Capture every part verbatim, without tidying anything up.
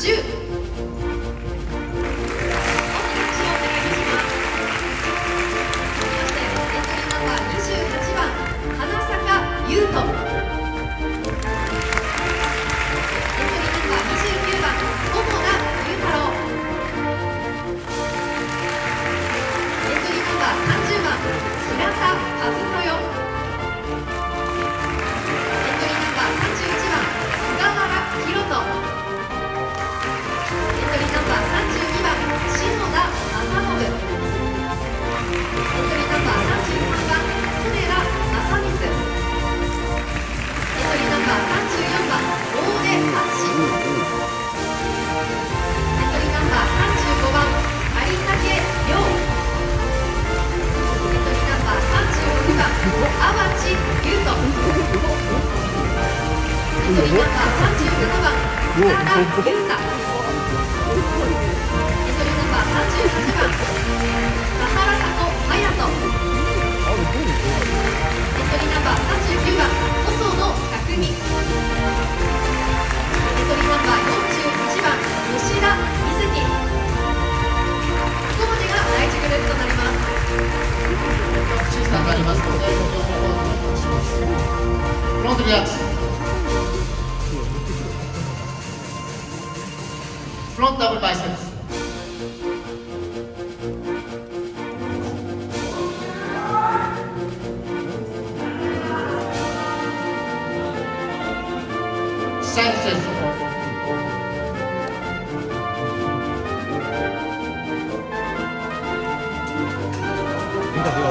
じゅう。ゆうと、エントリーナンバーにじゅうきゅうばん友田裕太郎、エントリーナンバーさんじゅうばん平田和豊、エントリーナンバーさんじゅういちばん菅原弘人、エントリーナンバーさんじゅうにばん篠田正信、エントリーナンバーさんじゅうさんばん利根田正光、エントリーナンバーさんじゅうよんばん大出敦、エントリーナンバーさんじゅうごばん有武亮、エントリーナンバーさんじゅうろくばん淡地優斗、エントリーナンバーさんじゅうななばん深田裕太、エントリーナンバーさんじゅうはちばん田原里隼人、エントリーナンバーさんじゅうきゅうばん細野匠、エントリーナンバーよんじゅうはちばん吉田瑞希。ここまでが第一グループとなります。 小さくなりますので、ご情報をお願いします。フロントリラックス。フロントダブルバイセップス。サイドチェスト。バック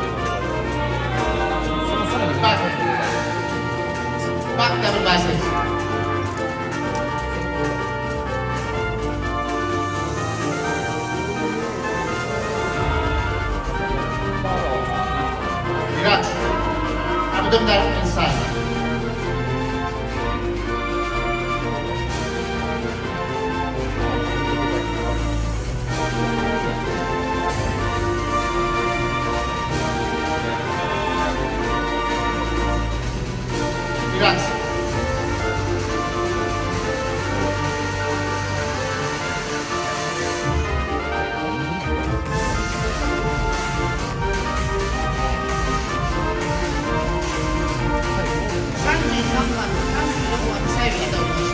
バックダブルバイセップス。リラックス。アブドミナルインサイド。リラックス。さんじゅうさんばんとさんじゅうよんばんのサイドへとお願いします。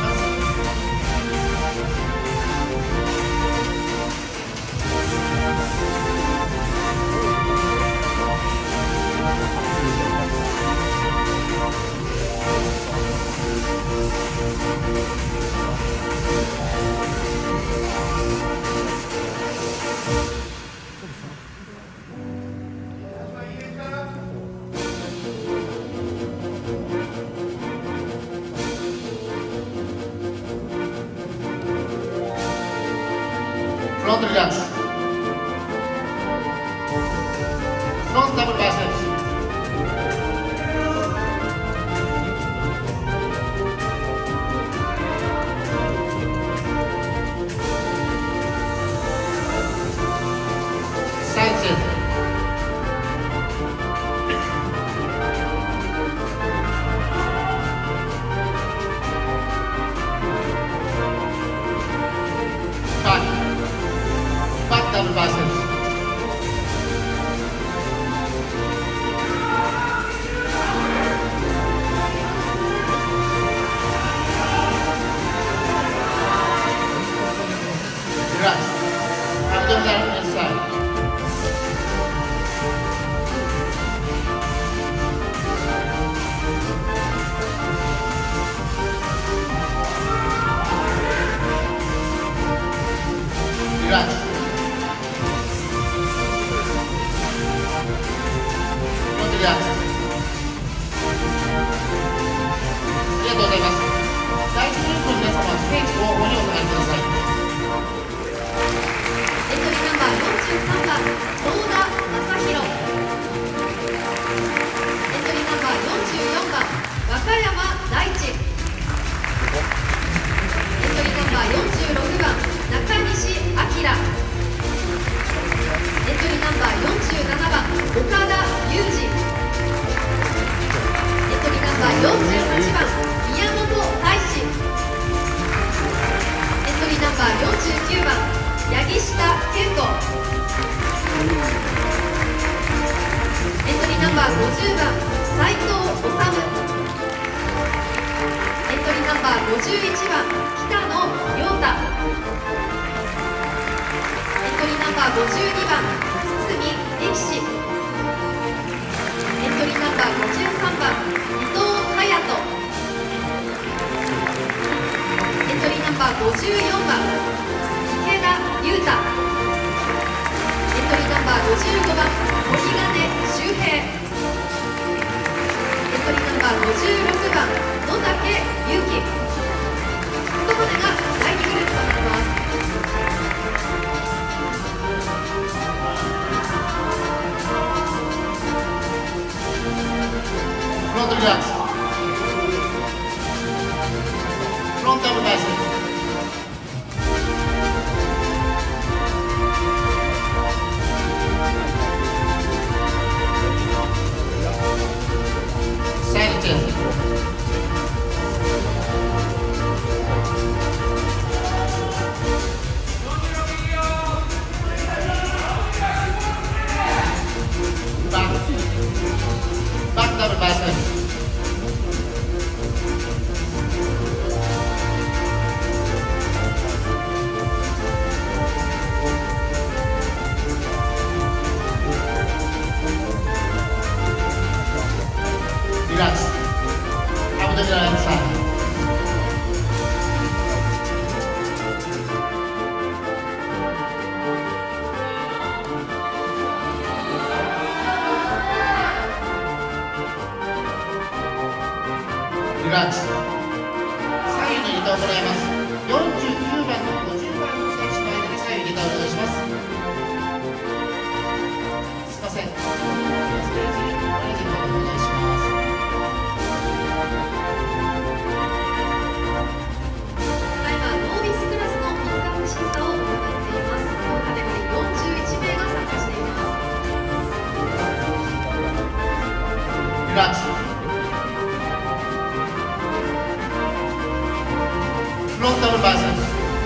フロントリラックス。フロントダブルバイセップス。サイドチェスト。バック。 バーごじゅうばん斉藤治、エントリーナンバーごじゅういちばん北野亮太、エントリーナンバーごじゅうにばん堤力士、エントリーナンバーごじゅうさんばん伊藤隼人、エントリーナンバーごじゅうよんばん池田優太、エントリーナンバーごじゅうごばん森金周平、エントリーナンバーごじゅうろくばん野竹祐樹。ここまでがだいにグループとなります。 フロントリラックス。フロントアブバイセンス。サイドチェンジ。バック。バックダブルバイセンス。リラックス。アブドミナルインサイド。リラックス。左右に入れて行います。よんじゅうきゅうばんとごじゅうばんの選手の間に左右入れてお願いします。すいません。ステージマネジメントお願いします。 ただいまノービスクラスのピックアップ審査を行っています。同カテゴリーよんじゅういちめいが参加しています。 リラックス。フロンタルバイセンス。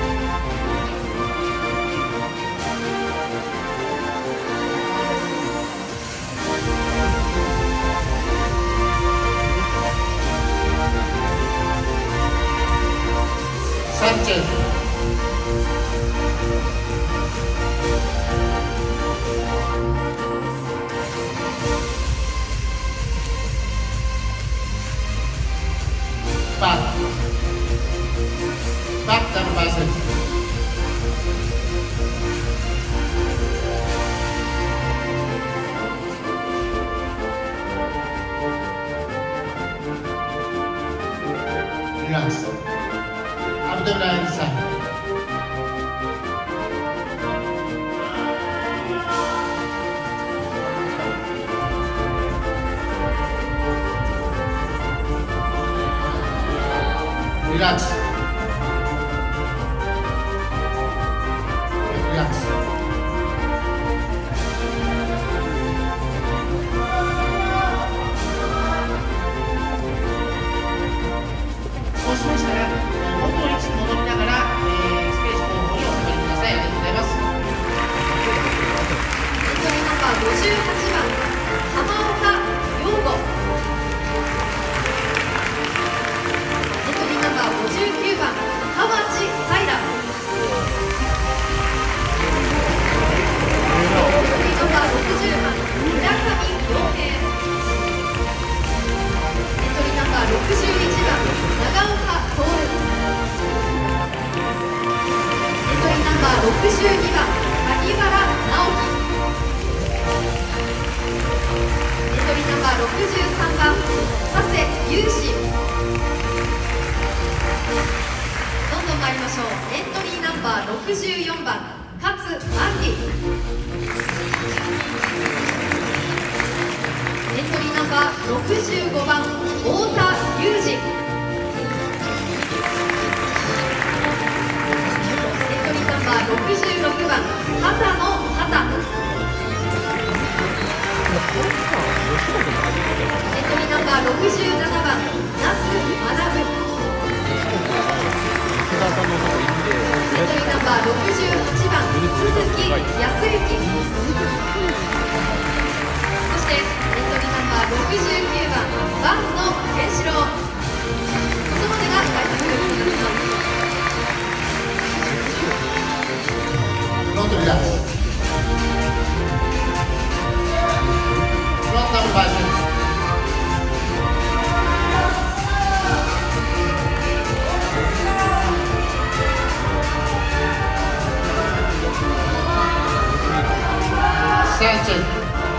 サンチェズ。バック。バックダブルバイセンス。リラックス。アブドミナルインサイド。リラックス。リラックス。そうしましたら、元の位置に戻りながら、えー、ステージ後方にお下がりください。ありがとうございます。 エントリーナンバーごじゅうはちばん浜岡陽子、エントリーナンバーごじゅうきゅうばん河内平、エントリーナンバーろくじゅうばん村上陽平、エントリーナンバーろくじゅういちばん長岡徹、エントリーナンバーろくじゅうにばん萩原直樹、エントリーナンバーろくじゅうさんばん佐世雄志。どんどん参りましょう。エントリーナンバーろくじゅうよんばん勝万里、エントリーナンバーろくじゅうごばん太田裕二、エントリーナンバーろくじゅうろくばん畑野畑、エントリーナンバーろくじゅうななばん那須学、エントリーナンバーろくじゅうはちばん鈴木康之、そしてエントリーナンバーくじゅうきゅうばん坂野健志郎、ここまでが対戦グループになります。 フロントリラックス。フロントアップバイセンス。サンチェス。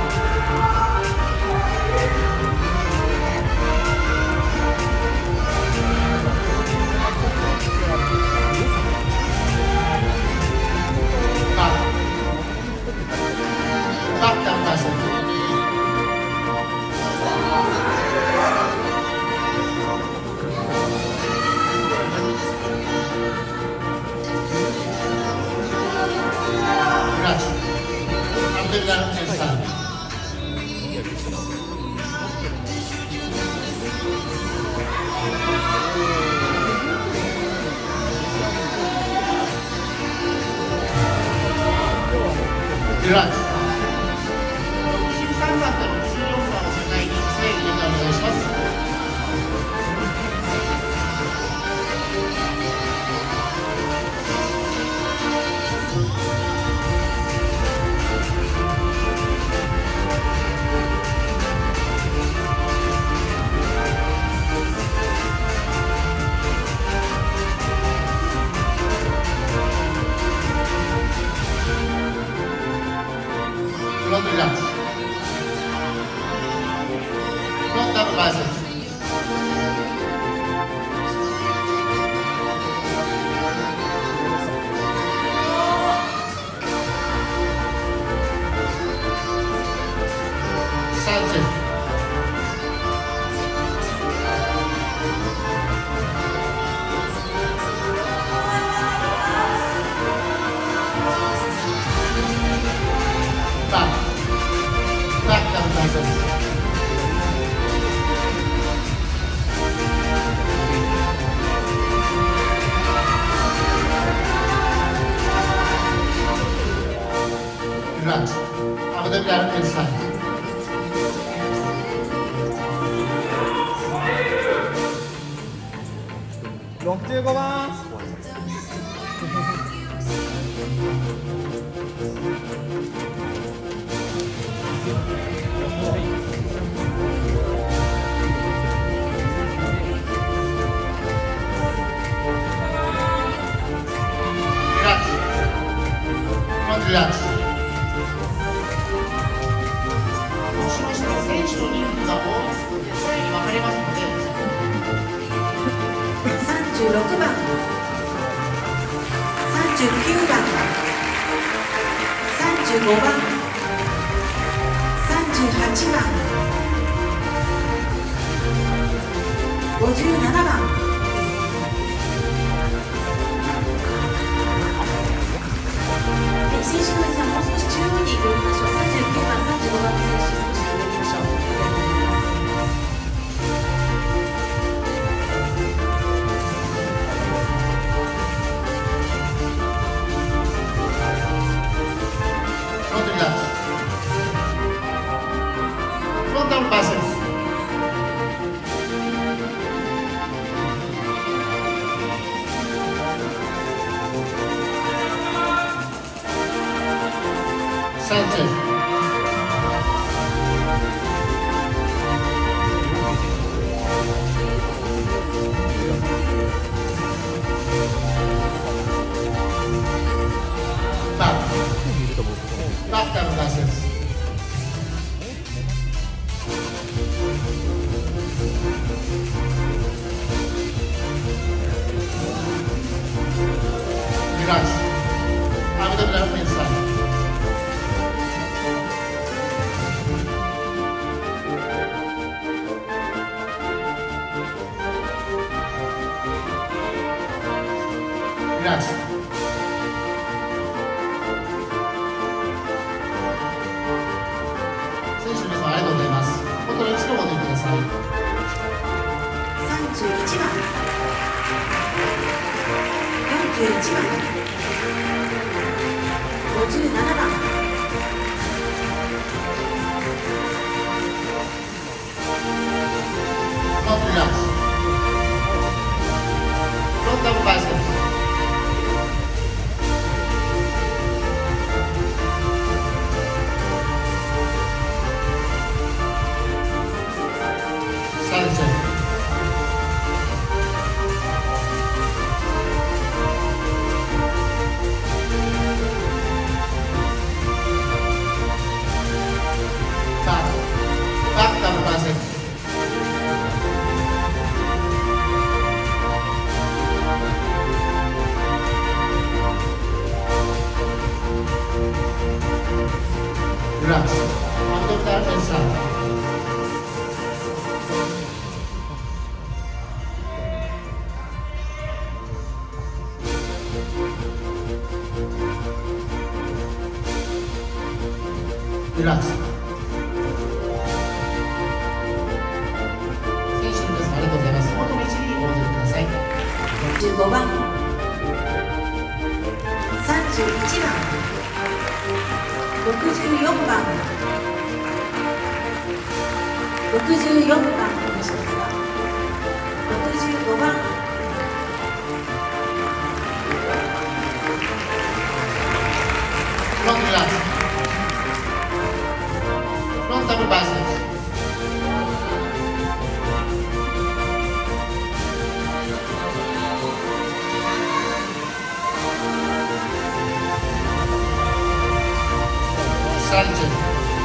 バッターバイセンス。クラッチ。アブデルダル・エルサン。リラックス。ろくじゅうさんばんとろくじゅうよんばんを世界に整理でお願いします。フロントリラックス。フロントアップバイセンス。サンチェス。バック。バックダウンバイセンス。リラックス。アブデルダル・エルサン。 ろくじゅうごばん。 リラックス。フロントリラックス。そうしましたら選手の人数が多い際に分かれますので、 さんじゅうろくばん、さんじゅうきゅうばん、さんじゅうごばん、さんじゅうはちばん、ごじゅうななばん、選手の皆さん、もう少し中央に寄りましょう。さんじゅうきゅうばん、さんじゅうごばんの選手、少し寄りましょう。 フロントリラックス。フロントアップバイセンス。サンチェス。バック。バッターのバイセンス。リラックス。アブデルダル・エルサン。リラックス。選手の皆さんありがとうございます。本当に一度お待ちください。 さんじゅういちばん、よんじゅういちばん、ごじゅうななばん、 ントリラックス。フロントダブルバイセップス。サイドチェスト。バックバックダブルバイセップス。リラックス。アンドルダールサー。リラックス。選手の皆様ありがとうございます。元の位置にお戻りください。 じゅうごばん、さんじゅういちばん、ろくじゅうよんばん、ろくじゅうよんばんお願いしますが、ろくじゅうごばん、 フロントリラックス。フロントダブルバイセップス。サイドチェスト。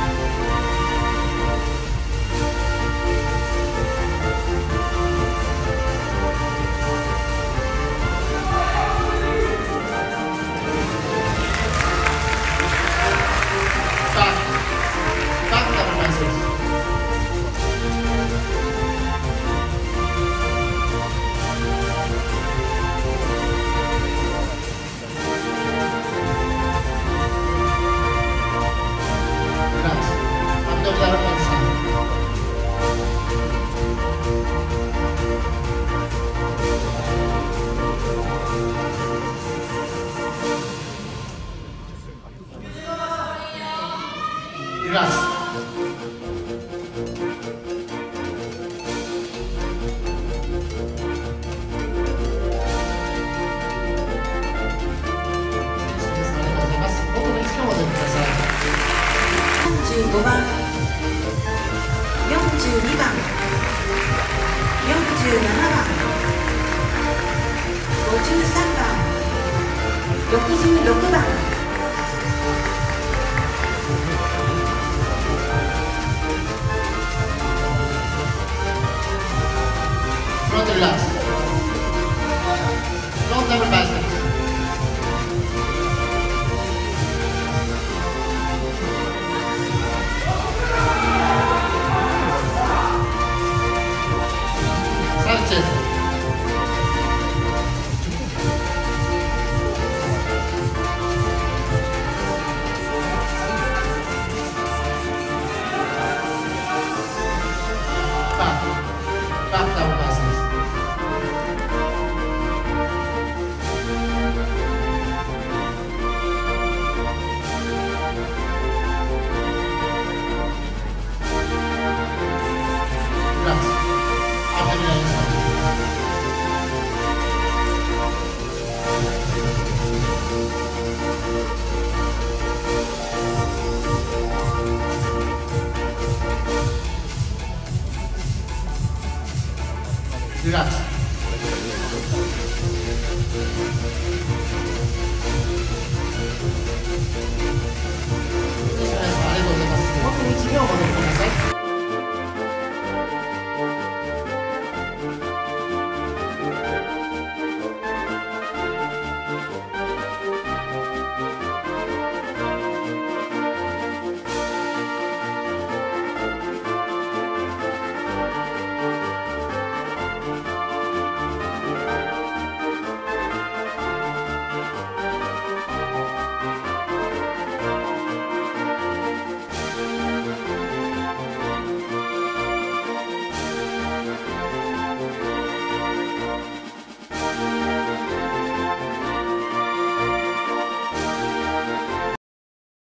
バックバックダブルバイセップス。リラックス。アンドルダルモンスター。リラックス。 さんじゅうごばん、よんじゅうにばん、よんじゅうななばん、ごじゅうさんばん、ろくじゅうろくばん、 フロントリラックス。